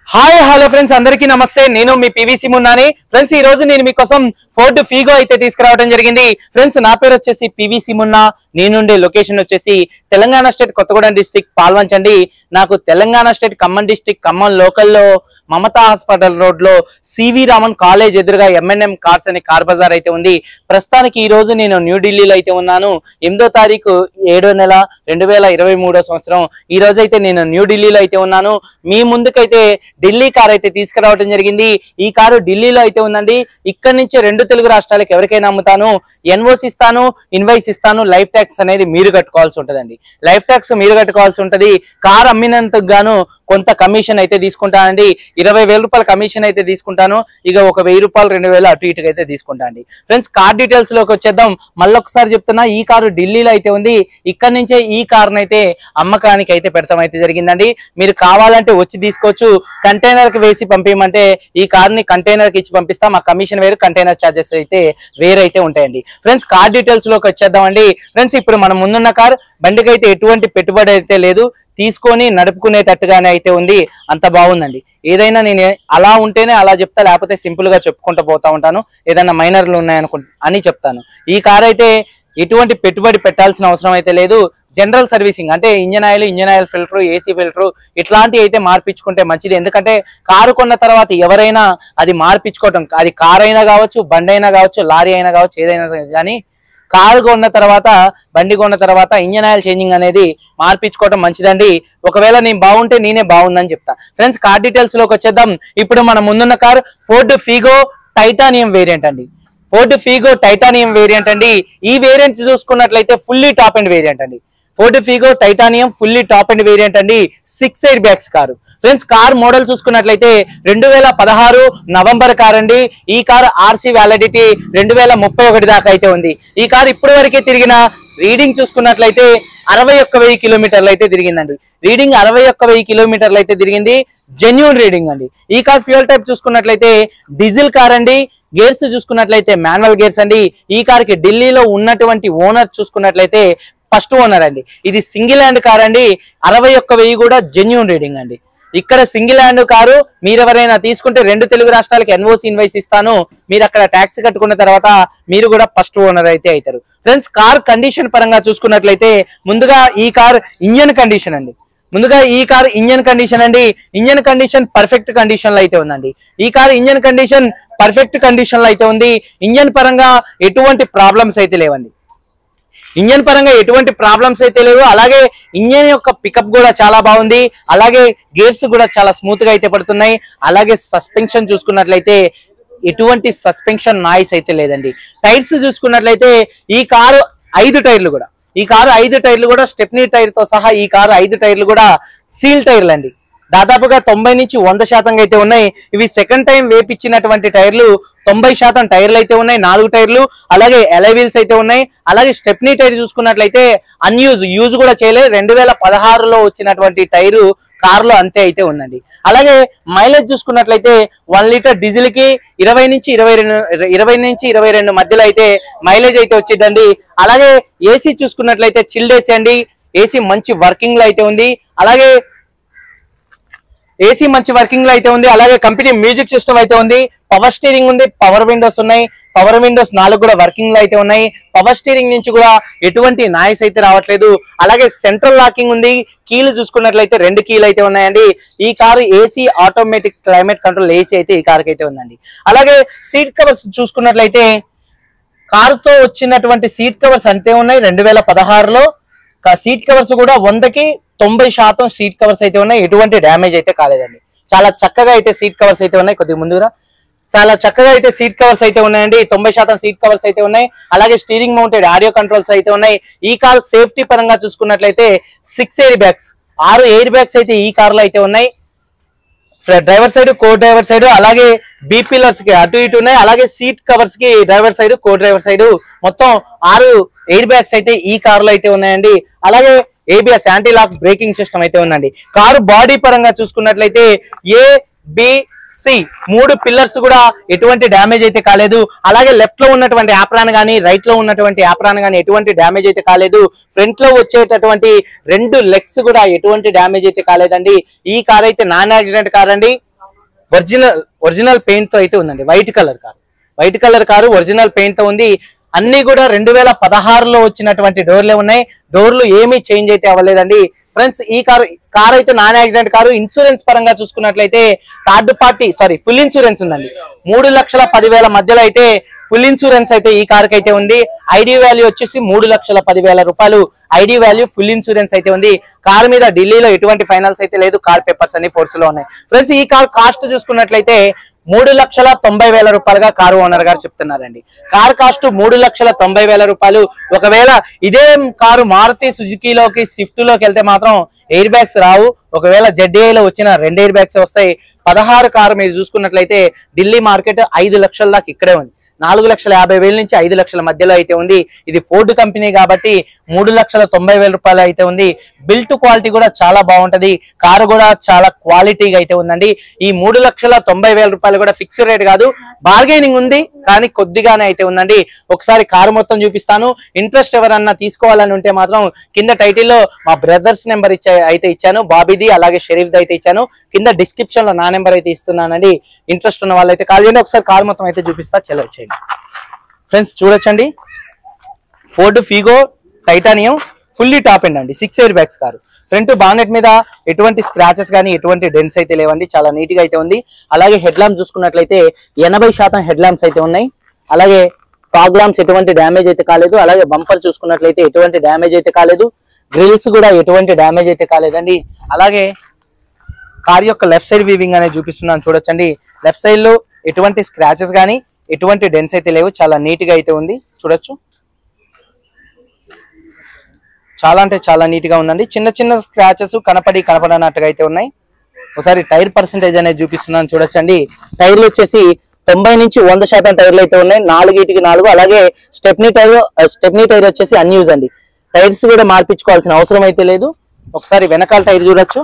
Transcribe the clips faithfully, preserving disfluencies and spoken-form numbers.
Hi hello friends అందరికీ నమస్తే నేను మీ పీవీసీ మున్నాని ఫ్రెండ్స్ ఈ రోజు నేను మీకోసం ఫోర్డ్ ఫీగో అయితే తీసుకురావడం జరిగింది ఫ్రెండ్స్ నా పేరు వచ్చేసి పీవీసీ మున్నా నేనుండే లొకేషన్ వచ్చేసి తెలంగాణ స్టేట్ కొత్తగూడెం డిస్ట్రిక్ట్ పాల్వంచండి నాకు తెలంగాణ స్టేట్ ఖమ్మం డిస్ట్రిక్ట్ ఖమ్మం లోకల్లో మమతా హాస్పిటల్ రోడ్ లో సివి రామన్ కాలేజ్ ఎదురుగా ఎంఎన్ఎం కార్స్ అనే కార్ బజార్ అయితే ఉంది ప్రస్తుతానికి ఈ రోజు నేను న్యూఢిల్లీలో అయితే ఉన్నాను ఎనిమిదో తారీఖు ఏడో నెల రెండు వేల ఇరవై మూడో సంవత్సరం ఈ రోజు అయితే నేను న్యూఢిల్లీలో అయితే ఉన్నాను మీ ముందుకైతే ఢిల్లీ కార్ అయితే తీసుకురావడం జరిగింది ఈ కారు ఢిల్లీలో అయితే ఉందండి ఇక్కడ నుంచి రెండు తెలుగు రాష్ట్రాలకు ఎవరికైనా అమ్ముతాను ఎన్ఓసి ఇస్తాను ఇన్వాయిస్ ఇస్తాను లైఫ్ ట్యాక్స్ అనేది మీరు కట్టుకోవాల్సి ఉంటుందండి లైఫ్ ట్యాక్స్ మీరు కట్టుకోవాల్సి ఉంటది కార్ అమ్మినందుకు గాను కొంత కమిషన్ అయితే తీసుకుంటానండి ఇరవై వేల రూపాయల కమిషన్ అయితే తీసుకుంటాను ఇక ఒక వెయ్యి రూపాయలు రెండు వేలు అటు ఇటుగా అయితే తీసుకుంటా అండి ఫ్రెండ్స్ కార్ డీటెయిల్స్ లోకి వచ్చేద్దాం మళ్ళీ ఒకసారి చెప్తున్నా ఈ కారు ఢిల్లీలో అయితే ఉంది ఇక్కడ నుంచే ఈ కార్ని అయితే అమ్మకానికి అయితే పెడతాం అయితే జరిగిందండి మీరు కావాలంటే వచ్చి తీసుకోవచ్చు కంటైనర్ కి వేసి పంపించమంటే ఈ కార్ ని కంటైనర్ కి ఇచ్చి పంపిస్తాం ఆ కమిషన్ వేరు కంటైనర్ ఛార్జెస్ అయితే వేరైతే ఉంటాయండి ఫ్రెండ్స్ కార్ డీటెయిల్స్ లోకి వచ్చేద్దామండి ఫ్రెండ్స్ ఇప్పుడు మనం ముందున్న కార్ బండికి అయితే ఎటువంటి పెట్టుబడి అయితే లేదు తీసుకొని నడుపుకునేటట్టుగానే అయితే ఉంది అంత బాగుందండి ఏదైనా నేను అలా ఉంటేనే అలా చెప్తా లేకపోతే సింపుల్ గా చెప్పుకుంటూ పోతా ఉంటాను ఏదైనా మైనర్లు ఉన్నాయనుకు అని చెప్తాను ఈ కార్ అయితే ఎటువంటి పెట్టుబడి పెట్టాల్సిన అవసరం అయితే లేదు జనరల్ సర్వీసింగ్ అంటే engine oil engine oil filter AC filter ఇట్లాంటివి అయితే మార్పించుకుంటే మంచిది ఎందుకంటే కారు కొన్న తర్వాత ఎవరైనా అది మార్పించుకోవటం అది కార్ అయినా కావచ్చు బండి అయినా కావచ్చు లారీ అయినా కావచ్చు ఏదైనా కానీ కారు కొన్న తర్వాత బండి కొన్న తర్వాత ఇంజన్ ఆయిల్ చేంజింగ్ అనేది మార్పించుకోవడం మంచిదండి ఒకవేళ నేను బాగుంటే నేనే బాగుందని చెప్తా ఫ్రెండ్స్ కార్ డీటెయిల్స్ లోకి వచ్చేద్దాం ఇప్పుడు మన ముందున్న car Ford Figo titanium variant అండి ఫోర్డ్ ఫీగో టైటానియం వేరియంట్ అండి ఈ వేరియంట్ చూసుకున్నట్లయితే ఫుల్లీ టాప్ అండ్ వేరియంట్ అండి Ford Figo titanium fully top end variant అండి six air bags car friends car model చూసుకున్నట్లయితే రెండు వేల పదహారు నవంబర్ కార్ అండి ఈ కార్ ఆర్సీ వ్యాలిడిటీ రెండు వేల ముప్పై ఒకటి దాకా అయితే ఉంది ఈ కార్ ఇప్పటి వరకే తిరిగిన రీడింగ్ చూసుకున్నట్లయితే అరవై ఒక్క వెయ్యి కిలోమీటర్లు అయితే తిరిగిందండి రీడింగ్ అరవై ఒక్క వెయ్యి కిలోమీటర్లు అయితే తిరిగింది జెన్యూన్ రీడింగ్ అండి ఈ కార్ ఫ్యూయల్ టైప్ చూసుకున్నట్లయితే డీజిల్ కార్ అండి గేర్స్ చూసుకున్నట్లయితే మాన్యువల్ గేర్స్ అండి ఈ కార్ కి ఢిల్లీలో ఉన్నటువంటి ఓనర్ చూసుకున్నట్లయితే ఫస్ట్ ఓనర్ అండి ఇది సింగిల్ హ్యాండ్ కార్ అండి అరవై ఒక్క వెయ్యి కూడా జెన్యూన్ రీడింగ్ అండి ఇక్కడ సింగిల్ హ్యాండ్ కారు మీరు ఎవరైనా తీసుకుంటే రెండు తెలుగు రాష్ట్రాలకి ఎన్ఓసి ఇన్వాయిస్ ఇస్తాను మీరు అక్కడ ట్యాక్స్ కట్టుకున్న తర్వాత మీరు కూడా ఫస్ట్ ఓనర్ అయితే అవుతారు ఫ్రెండ్స్ కార్ కండిషన్ పరంగా చూసుకున్నట్లయితే ముందుగా ఈ కార్ ఇంజన్ కండిషన్ అండి ముందుగా ఈ కార్ ఇంజన్ కండిషన్ అండి ఇంజన్ కండిషన్ పర్ఫెక్ట్ కండిషన్ లో అయితే ఉందండి ఈ car engine condition perfect condition లో అయితే ఉంది ఇంజన్ పరంగా ఎటువంటి ప్రాబ్లమ్స్ అయితే లేవండి ఇంజన్ పరంగా ఎటువంటి ప్రాబ్లమ్స్ అయితే లేవు అలాగే ఇంజన్ యొక్క పికప్ కూడా చాలా బాగుంది అలాగే గేర్స్ కూడా చాలా స్మూత్ గా అయితే పడుతున్నాయి అలాగే సస్పెన్షన్ చూసుకున్నట్లయితే ఎటువంటి సస్పెన్షన్ నాయిస్ అయితే లేదండి టైర్స్ చూసుకున్నట్లయితే ఈ కారు ఐదు టైర్లు కూడా ఈ కారు ఐదు టైర్లు కూడా స్టెప్నీ టైర్ తో సహా ఈ కారు ఐదు టైర్లు కూడా సీల్ టైర్లు అండి దాదాపుగా తొంభై నుంచి వంద శాతం అయితే ఉన్నాయి ఇవి సెకండ్ టైం వేపించినటువంటి టైర్లు తొంభై శాతం టైర్లు అయితే ఉన్నాయి నాలుగు టైర్లు అలాగే ఎలై వీల్స్ అయితే ఉన్నాయి అలాగే స్టెప్నీ టైర్ చూసుకున్నట్లయితే అన్యూజ్ యూజ్ కూడా చేయలేదు రెండు వేల పదహారులో వచ్చినటువంటి టైరు కారులో అంతే అయితే ఉందండి అలాగే మైలేజ్ చూసుకున్నట్లయితే వన్ లీటర్ డీజిల్ కి ఇరవై నుంచి ఇరవై రెండు ఇరవై నుంచి ఇరవై రెండు మధ్యలో అయితే మైలేజ్ అయితే వచ్చిందండి అలాగే ఏసీ చూసుకున్నట్లయితే చిల్డ్ ఏసీ అండి ఏసీ మంచి వర్కింగ్ లో అయితే ఉంది అలాగే ఏసీ మంచి వర్కింగ్ లో అయితే ఉంది అలాగే కంపెనీ మ్యూజిక్ సిస్టమ్ అయితే ఉంది పవర్ స్టీరింగ్ ఉంది పవర్ విండోస్ ఉన్నాయి పవర్ విండోస్ నాలుగు కూడా వర్కింగ్ లో అయితే ఉన్నాయి పవర్ స్టీరింగ్ నుంచి కూడా ఎటువంటి నాయిస్ అయితే రావట్లేదు అలాగే సెంట్రల్ లాకింగ్ ఉంది కీలు చూసుకున్నట్లయితే రెండు కీలు అయితే ఉన్నాయండి ఈ car AC automatic climate control AC అయితే ఈ కారుకి అయితే ఉందండి అలాగే సీట్ కవర్స్ చూసుకున్నట్లయితే కారుతో వచ్చినటువంటి సీట్ కవర్స్ అంతే ఉన్నాయి రెండు వేల పదహారులో సీట్ కవర్స్ కూడా వందకి తొంభై శాతం సీట్ కవర్స్ అయితే ఉన్నాయి ఎటువంటి డ్యామేజ్ అయితే కాలేదండి చాలా చక్కగా అయితే సీట్ కవర్స్ అయితే ఉన్నాయి కొద్దిగా ముందుగా చాలా చక్కగా అయితే సీట్ కవర్స్ అయితే ఉన్నాయండి తొంభై శాతం సీట్ కవర్స్ అయితే ఉన్నాయి అలాగే స్టీరింగ్ మౌంటెడ్ ఆడియో కంట్రోల్స్ అయితే ఉన్నాయి ఈ కార్ సేఫ్టీ పరంగా చూసుకున్నట్లయితే సిక్స్ ఎయిర్ బ్యాగ్స్ ఆరు ఎయిర్ బ్యాగ్స్ అయితే ఈ కార్ లో అయితే ఉన్నాయి driver side co driver side అలాగే బీ పిల్లర్స్ కి అటు ఇటు ఉన్నాయి అలాగే సీట్ కవర్స్ కి driver side co driver side మొత్తం ఆరు ఎయిర్ బ్యాగ్స్ అయితే ఈ కార్ లో అయితే ఉన్నాయండి అలాగే ABS anti lock braking system అయితే ఉందండి కారు బాడీ పరంగా చూసుకున్నట్లయితే ఏ బి సి మూడు పిల్లర్స్ కూడా ఎటువంటి డ్యామేజ్ అయితే కాలేదు అలాగే లెఫ్ట్ లో ఉన్నటువంటి యాప్రాన్ గానీ రైట్ లో ఉన్నటువంటి యాప్రాన్ గానీ ఎటువంటి డ్యామేజ్ అయితే కాలేదు ఫ్రంట్ లో వచ్చేటటువంటి రెండు లెగ్స్ కూడా ఎటువంటి డ్యామేజ్ అయితే కాలేదండి ఈ కార్ అయితే నాన్ యాక్సిడెంట్ కార్ అండి ఒరిజినల్ ఒరిజినల్ పెయింట్ తో అయితే ఉందండి. White colour car white colour car original paint తో ఉంది. అన్ని కూడా రెండు వేల పదహారులో వచ్చినటువంటి డోర్లే ఉన్నాయి. డోర్లు ఏమీ చేంజ్ అయితే అవ్వలేదండి ఫ్రెండ్స్. ఈ కారు కార్ అయితే నాన్ యాక్సిడెంట్ కారు. ఇన్సూరెన్స్ పరంగా చూసుకున్నట్లయితే third party sorry full insurance ఉందండి. మూడు లక్షల పదివేల మధ్యలో అయితే ఫుల్ ఇన్సూరెన్స్ అయితే ఈ కార్ కి అయితే ఉంది. ఐడి వాల్యూ వచ్చేసి మూడు లక్షల పదివేల రూపాయలు ఐడి వాల్యూ. ఫుల్ ఇన్సూరెన్స్ అయితే ఉంది. కార్ మీద ఢిల్లీలో ఎటువంటి ఫైనాన్స్ అయితే లేదు. కార్ పేపర్స్ అన్ని ఫోర్స్ లో ఉన్నాయి ఫ్రెండ్స్. ఈ కార్ కాస్ట్ చూసుకున్నట్లయితే మూడు లక్షల తొంభై వేల రూపాయలుగా కారు ఓనర్ గారు చెప్తున్నారండి. కార్ కాస్ట్ మూడు లక్షల తొంభై వేల రూపాయలు. ఒకవేళ ఇదే కారు మారుతి సుజుకీలోకి స్విఫ్ట్ లోకి వెళ్తే మాత్రం ఎయిర్ బ్యాగ్స్ రావు. ఒకవేళ జెడ్డీఐలో వచ్చిన రెండు ఎయిర్ బ్యాగ్స్ వస్తాయి. పదహారు కారు మీరు చూసుకున్నట్లయితే ఢిల్లీ మార్కెట్ ఐదు లక్షల దాకా ఇక్కడే ఉంది. నాలుగు లక్షల యాభై వేల నుంచి ఐదు లక్షల మధ్యలో అయితే ఉంది. ఇది ఫోర్డ్ కంపెనీ కాబట్టి మూడు లక్షల తొంభై వేల రూపాయలు అయితే ఉంది. బిల్ట్ క్వాలిటీ కూడా చాలా బాగుంటది. కారు కూడా చాలా క్వాలిటీగా అయితే ఉందండి. ఈ మూడు లక్షల తొంభై వేల రూపాయలు కూడా ఫిక్స్డ్ రేట్ కాదు, బార్గెనింగ్ ఉంది కానీ కొద్దిగానే అయితే ఉందండి. ఒకసారి కారు మొత్తం చూపిస్తాను. ఇంట్రెస్ట్ ఎవరన్నా తీసుకోవాలని ఉంటే మాత్రం కింద టైటిల్లో మా బ్రదర్స్ నెంబర్ ఇచ్చా అయితే ఇచ్చాను, బాబీది అలాగే షరీఫ్ది అయితే ఇచ్చాను. కింద డిస్క్రిప్షన్ లో నా నెంబర్ అయితే ఇస్తున్నానండి. ఇంట్రెస్ట్ ఉన్న వాళ్ళైతే కాల్ చేయండి. ఒకసారి కారు మొత్తం అయితే చూపిస్తా, చెల్లె చేయండి ఫ్రెండ్స్. చూడొచ్చండి, Ford Figo titanium fully top end అండి. Six air bags car. Front bonnet మీద ఎటువంటి స్క్రాచెస్ కానీ ఎటువంటి డెన్స్ అయితే లేవండి. చాలా నీట్ గా అయితే ఉంది. అలాగే హెడ్ ల్యాంప్స్ చూసుకున్నట్లయితే ఎనభై శాతం హెడ్ ల్యాంప్స్ అయితే ఉన్నాయి. అలాగే ఫాగ్ ల్యాంప్స్ ఎటువంటి డ్యామేజ్ అయితే కాలేదు. అలాగే బంపర్ చూసుకున్నట్లయితే ఎటువంటి డ్యామేజ్ అయితే కాలేదు. గ్రిల్స్ కూడా ఎటువంటి డ్యామేజ్ అయితే కాలేదండి. అలాగే కార్ యొక్క లెఫ్ట్ సైడ్ వీవింగ్ అనేది చూపిస్తున్నాను చూడొచ్చండి. లెఫ్ట్ సైడ్ లో ఎటువంటి స్క్రాచెస్ కానీ ఎటువంటి డెన్స్ అయితే లేవు. చాలా నీట్ గా అయితే ఉంది. చూడొచ్చు, చాలా అంటే చాలా నీట్ గా ఉందండి. చిన్న చిన్న స్క్రాచెస్ కనపడి కనపడనట్టుగా అయితే ఉన్నాయి. ఒకసారి టైర్ పర్సెంటేజ్ అనేది చూపిస్తున్నాను చూడొచ్చండి. టైర్లు వచ్చేసి తొంభై నుంచి వంద శాతం టైర్లు అయితే ఉన్నాయి. నాలుగిటికి నాలుగు. అలాగే స్టెప్నీ టైర్ స్టెప్నీ టైర్ వచ్చేసి అన్యూజ్ అండి. టైర్స్ కూడా మార్పించుకోవాల్సిన అవసరం అయితే లేదు. ఒకసారి వెనకాల టైర్ చూడొచ్చు,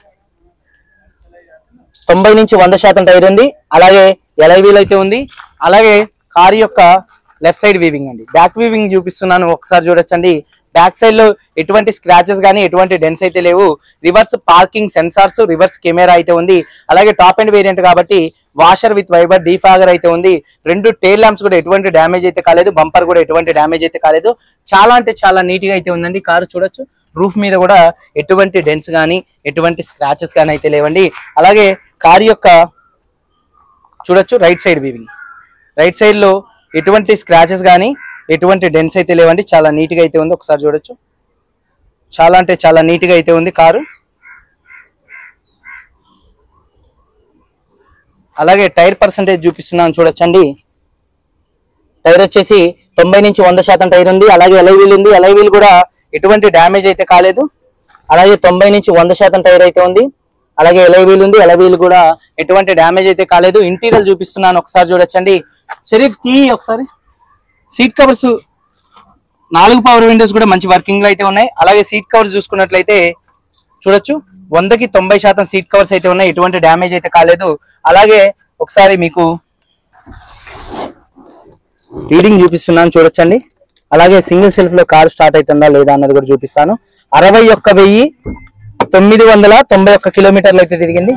తొంభై నుంచి వంద శాతం టైర్ ఉంది. అలాగే ఎలై వీల్ అయితే ఉంది. అలాగే కార్ యొక్క లెఫ్ట్ సైడ్ వీవింగ్ అండి. బ్యాక్ వీవింగ్ చూపిస్తున్నాను ఒకసారి చూడొచ్చండి. బ్యాక్ సైడ్ లో ఎటువంటి స్క్రాచెస్ కానీ ఎటువంటి డెన్స్ అయితే లేవు. Reverse parking sensors, reverse camera అయితే ఉంది. అలాగే టాప్ అండ్ వేరియంట్ కాబట్టి వాషర్ విత్ వైబర్ డీఫాగర్ అయితే ఉంది. రెండు టైల్ ల్యాంప్స్ కూడా ఎటువంటి డ్యామేజ్ అయితే కాలేదు. బంపర్ కూడా ఎటువంటి డ్యామేజ్ అయితే కాలేదు. చాలా అంటే చాలా నీట్ గా అయితే ఉందండి. కారు చూడొచ్చు, రూఫ్ మీద కూడా ఎటువంటి డెన్స్ కానీ ఎటువంటి స్క్రాచెస్ కానీ అయితే లేవండి. అలాగే కారు యొక్క చూడొచ్చు right side viewing. Right side లో ఎటువంటి స్క్రాచెస్ కానీ ఎటువంటి డెన్స్ అయితే లేవండి. చాలా నీట్ గా అయితే ఉంది. ఒకసారి చూడొచ్చు, చాలా అంటే చాలా నీట్ గా అయితే ఉంది కారు. అలాగే టైర్ పర్సెంటేజ్ చూపిస్తున్నాను చూడొచ్చండి. టైర్ వచ్చేసి తొంభై నుంచి వంద శాతం టైర్ ఉంది. అలాగే ఎలై వీల్ ఉంది. ఎలై వీల్ కూడా ఎటువంటి డ్యామేజ్ అయితే కాలేదు. అలాగే తొంభై నుంచి వంద శాతం టైర్ అయితే ఉంది. అలాగే ఎలై వీల్ ఉంది. ఎలై వీల్ కూడా ఎటువంటి డ్యామేజ్ అయితే కాలేదు. ఇంటీరియర్ చూపిస్తున్నాను ఒకసారి చూడొచ్చండి. షరీఫ్ కీ ఒకసారి. సీట్ కవర్స్ నాలుగు పవర్ విండోస్ కూడా మంచి వర్కింగ్ లో అయితే ఉన్నాయి. అలాగే సీట్ కవర్స్ చూసుకున్నట్లయితే చూడొచ్చు, వందకి తొంభై శాతం సీట్ కవర్స్ అయితే ఉన్నాయి. ఎటువంటి డ్యామేజ్ అయితే కాలేదు. అలాగే ఒకసారి మీకు రీడింగ్ చూపిస్తున్నాను చూడొచ్చండి. అలాగే సింగిల్ సెల్ఫ్ లో కార్ స్టార్ట్ అవుతుందా లేదా అన్నది కూడా చూపిస్తాను. అరవై ఒక్క వెయ్యి తొమ్మిది వందల తొంభై ఒక్క కిలోమీటర్లు అయితే తిరిగింది.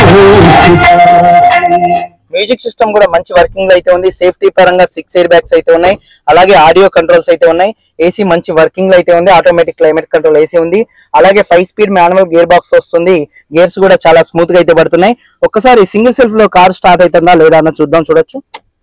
మ్యూజిక్ సిస్టమ్ కూడా మంచి వర్కింగ్ లో అయితే ఉంది. సేఫ్టీ పరంగా సిక్స్ ఎయిర్ బ్యాగ్స్ అయితే ఉన్నాయి. అలాగే ఆడియో కంట్రోల్స్ అయితే ఉన్నాయి. ఏసీ మంచి వర్కింగ్ లో అయితే ఉంది. ఆటోమేటిక్ క్లైమేట్ కంట్రోల్ ఏసీ ఉంది. అలాగే five speed manual gear box వస్తుంది. గేర్స్ కూడా చాలా స్మూత్ గా అయితే పడుతున్నాయి. ఒక్కసారి సింగిల్ సెల్ఫ్ లో కార్ స్టార్ట్ అవుతుందా లేదా అన్న చూద్దాం. చూడొచ్చు,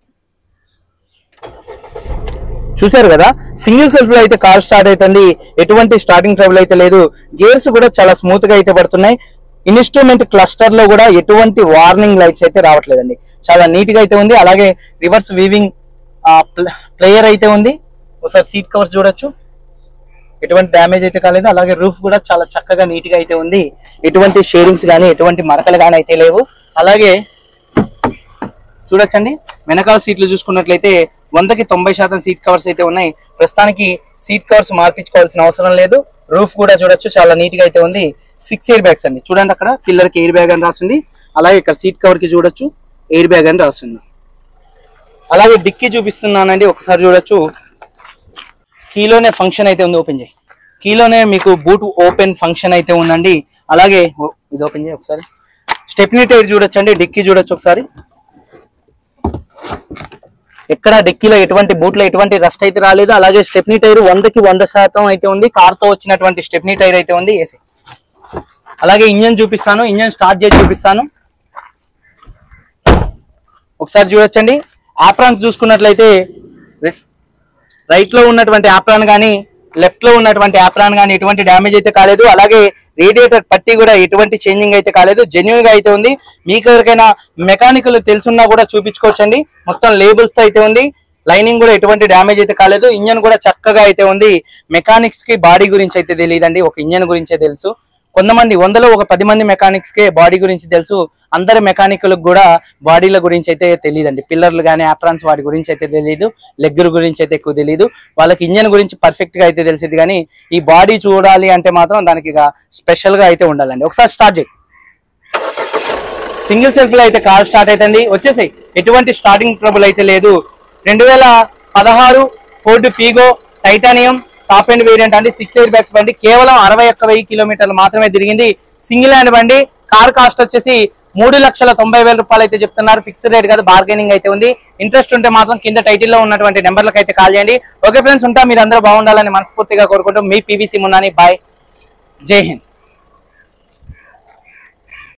చూసారు కదా, సింగిల్ సెల్ఫ్ లో అయితే కార్ స్టార్ట్ అవుతుంది. ఎటువంటి స్టార్టింగ్ ట్రబుల్ అయితే లేదు. గేర్స్ కూడా చాలా స్మూత్ గా అయితే పడుతున్నాయి. ఇన్స్ట్రుమెంట్ క్లస్టర్ లో కూడా ఎటువంటి వార్నింగ్ లైట్స్ అయితే రావట్లేదండి. చాలా నీట్ గా అయితే ఉంది. అలాగే రివర్స్ వీవింగ్ ప్లేయర్ అయితే ఉంది. ఒకసారి సీట్ కవర్స్ చూడొచ్చు, ఎటువంటి డ్యామేజ్ అయితే కాలేదు. అలాగే రూఫ్ కూడా చాలా చక్కగా నీట్ గా అయితే ఉంది. ఎటువంటి షేరింగ్స్ కానీ ఎటువంటి మరకలు కానీ అయితే లేవు. అలాగే చూడొచ్చండి, వెనకాల సీట్లు చూసుకున్నట్లయితే వందకి తొంభై శాతం సీట్ కవర్స్ అయితే ఉన్నాయి. ప్రస్తుతానికి సీట్ కవర్స్ మార్పించుకోవాల్సిన అవసరం లేదు. రూఫ్ కూడా చూడొచ్చు, చాలా నీట్ గా అయితే ఉంది. సిక్స్ ఎయిర్ బ్యాగ్స్ అండి. చూడండి, అక్కడ పిల్లర్ కి ఎయిర్ బ్యాగ్ అని రాస్తుంది. అలాగే ఇక్కడ సీట్ కవర్ కి చూడొచ్చు ఎయిర్ బ్యాగ్ అని రాస్తుంది. అలాగే డిక్కీ చూపిస్తున్నానండి, ఒకసారి చూడొచ్చు. కీలోనే ఫంక్షన్ అయితే ఉంది. ఓపెన్ చేయి. కీలోనే మీకు బూట్ ఓపెన్ ఫంక్షన్ అయితే ఉందండి. అలాగే ఇది ఓపెన్ చేయి ఒకసారి. స్టెప్నీ టైర్ చూడొచ్చండి, డిక్కీ చూడొచ్చు ఒకసారి. ఎక్కడ డిక్కీలో ఎటువంటి బూట్లో ఎటువంటి రస్ట్ అయితే రాలేదు. అలాగే స్టెప్నీ టైర్ వందకి వంద శాతం అయితే ఉంది. కార్ తో వచ్చినటువంటి స్టెప్నీ టైర్ అయితే ఉంది ఏసీ. అలాగే ఇంజన్ చూపిస్తాను, ఇంజన్ స్టార్ట్ చేసి చూపిస్తాను. ఒకసారి చూడొచ్చండి. ఆప్రాన్స్ చూసుకున్నట్లయితే రైట్ లో ఉన్నటువంటి ఆప్రాన్ కానీ లెఫ్ట్ లో ఉన్నటువంటి ఆప్రాన్ కానీ ఎటువంటి డ్యామేజ్ అయితే కాలేదు. అలాగే రేడియేటర్ పట్టి కూడా ఎటువంటి చేంజింగ్ అయితే కాలేదు, జెన్యూన్ గా అయితే ఉంది. మీకు ఎవరికైనా మెకానికల్ తెలుసున్నా కూడా చూపించుకోవచ్చండి. మొత్తం లేబుల్స్ తో అయితే ఉంది. లైనింగ్ కూడా ఎటువంటి డ్యామేజ్ అయితే కాలేదు. ఇంజన్ కూడా చక్కగా అయితే ఉంది. మెకానిక్స్ కి బాడీ గురించి అయితే తెలియదండి, ఒక ఇంజన్ గురించే తెలుసు. కొంతమంది వందలో ఒక పది మంది మెకానిక్స్ కే బాడీ గురించి తెలుసు. అందరి మెకానికలకు కూడా బాడీల గురించి అయితే తెలియదండి. పిల్లర్లు కానీ ఆప్రాన్స్ వాటి గురించి అయితే తెలియదు, లెగ్గర్ గురించి అయితే ఎక్కువ తెలియదు. వాళ్ళకి ఇంజన్ గురించి పర్ఫెక్ట్ గా అయితే తెలిసింది. కానీ ఈ బాడీ చూడాలి అంటే మాత్రం దానికి స్పెషల్ గా అయితే ఉండాలండి. ఒకసారి స్టార్ట్ చేయి. సింగిల్ సెల్ఫ్ లో అయితే కార్ స్టార్ట్ అవుతుంది. వచ్చేసాయి, ఎటువంటి స్టార్టింగ్ ట్రబుల్ అయితే లేదు. రెండు వేల పదహారు Ford Figo titanium top end variant అండి. సిక్స్ ఎయిర్ బ్యాగ్స్ బండి, కేవలం అరవై ఒక్క వెయ్యి కిలోమీటర్లు మాత్రమే తిరిగింది. సింగిల్ హ్యాండ్ బండి. కార్ కాస్ట్ వచ్చేసి మూడు లక్షల తొంభై వేల రూపాయలు అయితే చెప్తున్నారు. ఫిక్స్డ్ రేట్ కాదు, బార్గెనింగ్ అయితే ఉంది. ఇంట్రెస్ట్ ఉంటే మాత్రం కింద టైటిల్ లో ఉన్నటువంటి నెంబర్లకు అయితే కాల్ చేయండి. ఓకే ఫ్రెండ్స్, ఉంటా. మీరు అందరూ బాగుండాలని మనస్ఫూర్తిగా కోరుకుంటూ మీ పీవీసీ మున్నాని. బాయ్, జై హింద్.